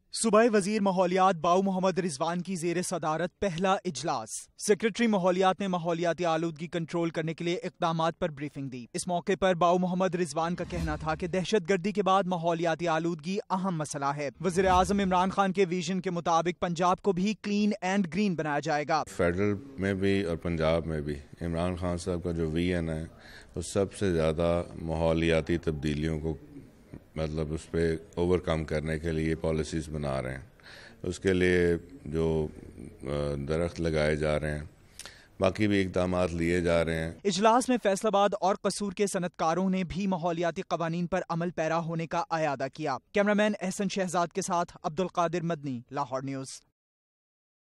सूबाई वजीर माहौलियात बाऊ मोहम्मद रिजवान की जेर सदारत पहला इजलास। सेक्रेटरी माहौलियात ने माहौलियाती आलूदगी कंट्रोल करने के लिए इकदामात पर ब्रीफिंग दी। इस मौके पर बाऊ मोहम्मद रिजवान का कहना था कि दहशत गर्दी के बाद माहौलियाती आलूदगी अहम मसला है। वजीर आजम इमरान खान के विजन के मुताबिक पंजाब को भी क्लीन एंड ग्रीन बनाया जाएगा। फेडरल में भी और पंजाब में भी इमरान खान साहब का जो विजन है वो सबसे ज़्यादा माहौलियाती तब्दीलियों को मतलब उस पर ओवरकम करने के लिए पॉलिसीज़ बना रहे हैं। उसके लिए जो दरख्त लगाए जा रहे हैं, बाकी भी इक़दामात लिए जा रहे हैं। इजलास में फैसलाबाद और कसूर के सनतकारों ने भी माहौलियाती कवानीन पर अमल पैरा होने का अयादा किया। कैमरामैन एहसन शहजाद के साथ अब्दुल कादिर मदनी, लाहौर न्यूज़।